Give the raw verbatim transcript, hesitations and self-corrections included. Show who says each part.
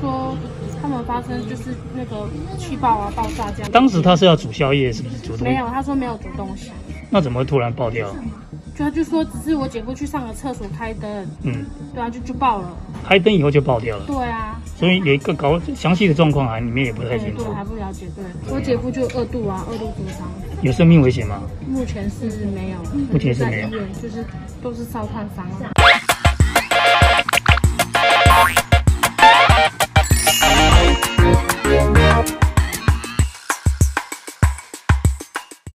Speaker 1: 说他们发生就是那个气爆啊、爆炸这样。
Speaker 2: 当时他是要煮宵夜，是不是煮东西？
Speaker 1: 没有，他说没有煮东西。
Speaker 2: 那怎么会突然爆掉？
Speaker 1: 就他就说只是我姐夫去上个厕所开灯，嗯，对啊，就就爆了。
Speaker 2: 开灯以后就爆掉了。
Speaker 1: 对啊。
Speaker 2: 所以有一个搞详细的状况啊，里面也不太清楚。
Speaker 1: 对，还不了解。对，我姐夫就二度啊，二度灼伤。
Speaker 2: 有生命危险吗？
Speaker 1: 目前是没有。
Speaker 2: 目前是没有。
Speaker 1: 在医院就是都是烧炭伤啊。